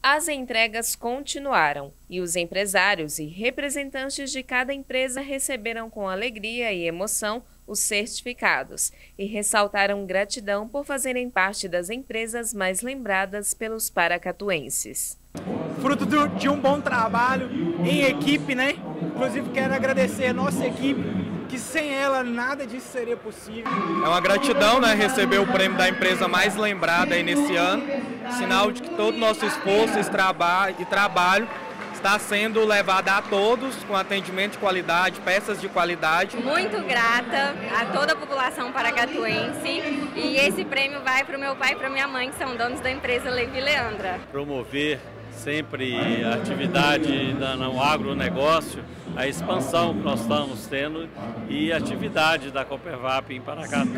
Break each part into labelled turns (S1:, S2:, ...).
S1: As entregas continuaram e os empresários e representantes de cada empresa receberam com alegria e emoção os certificados e ressaltaram gratidão por fazerem parte das empresas mais lembradas pelos paracatuenses.
S2: Fruto de um bom trabalho em equipe, né? Inclusive quero agradecer a nossa equipe, que sem ela nada disso seria possível.
S3: É uma gratidão, né, receber o prêmio da empresa mais lembrada aí nesse ano, sinal de que todo o nosso esforço e trabalho está sendo levado a todos com atendimento de qualidade, peças de qualidade.
S4: Muito grata a toda a população paracatuense e esse prêmio vai para o meu pai e para minha mãe, que são donos da empresa Levi Leandra.
S5: Promover sempre a atividade no agronegócio, a expansão que nós estamos tendo e a atividade da Coopervap em Paracatu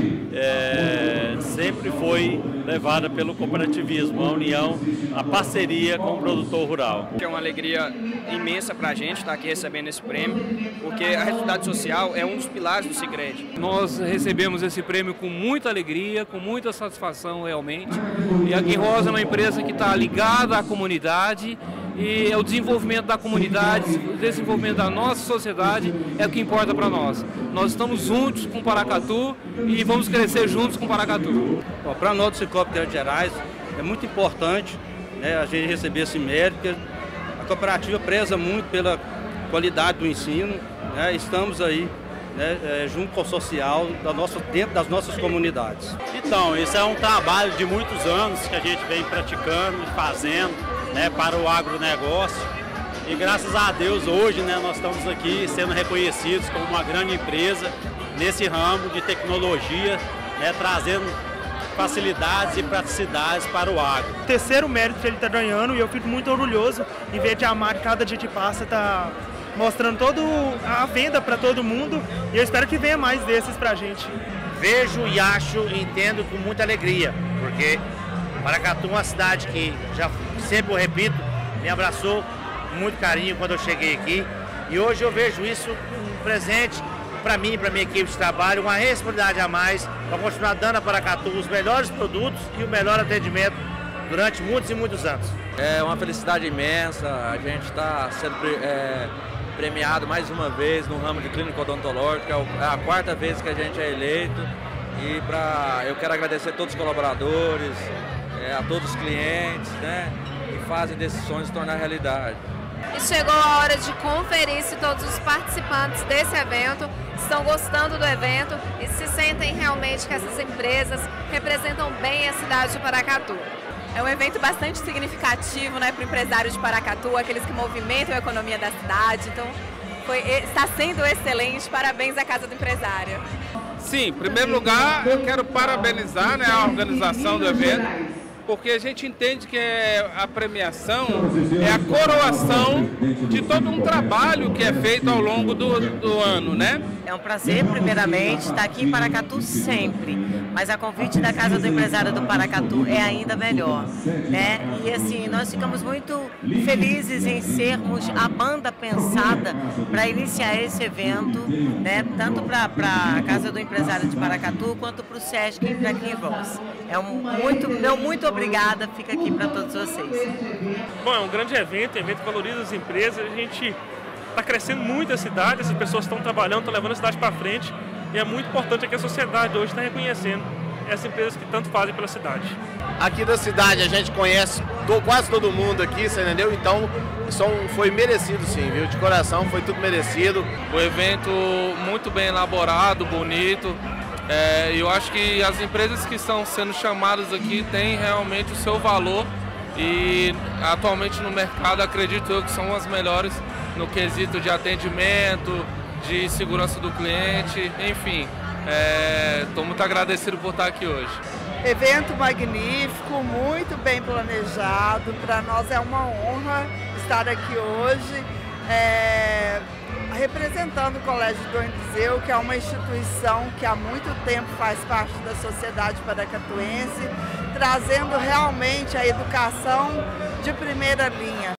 S5: sempre foi levada pelo cooperativismo, a união, a parceria com o produtor rural.
S6: É uma alegria imensa para a gente estar aqui recebendo esse prêmio, porque a responsabilidade social é um dos pilares do Sicredi.
S7: Nós recebemos esse prêmio com muita alegria, com muita satisfação realmente. E a Guinrosa é uma empresa que está ligada à comunidade e o desenvolvimento da comunidade, o desenvolvimento da nossa sociedade é o que importa para nós. Nós estamos juntos com Paracatu e vamos crescer juntos com Paracatu.
S8: Para nós do Cicobi de Gerais é muito importante, né, a gente receber esse mérito, porque a cooperativa preza muito pela qualidade do ensino, né, estamos aí, né, junto com o social dentro das nossas comunidades.
S5: Então, esse é um trabalho de muitos anos que a gente vem praticando e fazendo, né, para o agronegócio, e graças a Deus hoje, né, nós estamos aqui sendo reconhecidos como uma grande empresa nesse ramo de tecnologia, né, trazendo facilidades e praticidades para o agro.
S2: O terceiro mérito que ele está ganhando e eu fico muito orgulhoso em ver que a marca cada dia que passa está mostrando toda a venda para todo mundo e eu espero que venha mais desses para a gente.
S9: Vejo e acho e entendo com muita alegria, porque Paracatu é uma cidade que, já sempre eu repito, me abraçou com muito carinho quando eu cheguei aqui. E hoje eu vejo isso um presente para mim e para minha equipe de trabalho, uma responsabilidade a mais para continuar dando a Paracatu os melhores produtos e o melhor atendimento durante muitos e muitos anos.
S3: É uma felicidade imensa, a gente está sendo premiado mais uma vez no ramo de clínica odontológica, é a quarta vez que a gente é eleito e eu quero agradecer a todos os colaboradores, a todos os clientes, né, que fazem desses sonhos se tornar realidade.
S1: E chegou a hora de conferir se todos os participantes desse evento estão gostando do evento e se sentem realmente que essas empresas representam bem a cidade de Paracatu.
S4: É um evento bastante significativo, né, para o empresário de Paracatu, aqueles que movimentam a economia da cidade. Então, está sendo excelente. Parabéns à Casa do Empresário.
S7: Sim, em primeiro lugar eu quero parabenizar, né, a organização do evento, porque a gente entende que a premiação é a coroação de todo um trabalho que é feito ao longo do ano, né?
S10: É um prazer, primeiramente, estar aqui em Paracatu sempre, mas a convite da Casa do Empresário do Paracatu é ainda melhor, né? E assim, nós ficamos muito felizes em sermos a banda pensada para iniciar esse evento, né? Tanto para a Casa do Empresário de Paracatu quanto para o Sesc e para Guinrosa. Muito obrigada, fica aqui para todos vocês.
S11: Bom, é um grande evento que valoriza as empresas, a gente está crescendo muito a cidade, as pessoas estão trabalhando, estão levando a cidade para frente e é muito importante que a sociedade hoje está reconhecendo essas empresas que tanto fazem pela cidade.
S9: Aqui da cidade a gente conhece quase todo mundo aqui, você entendeu? Então foi merecido sim, viu? De coração foi tudo merecido.
S7: O evento muito bem elaborado, bonito. Eu acho que as empresas que estão sendo chamadas aqui têm realmente o seu valor e atualmente no mercado acredito eu que são as melhores no quesito de atendimento, de segurança do cliente, enfim. Estou muito agradecido por estar aqui hoje.
S12: Evento magnífico, muito bem planejado, para nós é uma honra estar aqui hoje. Representando o Colégio Dom Eliseu, que é uma instituição que há muito tempo faz parte da sociedade paracatuense, trazendo realmente a educação de primeira linha.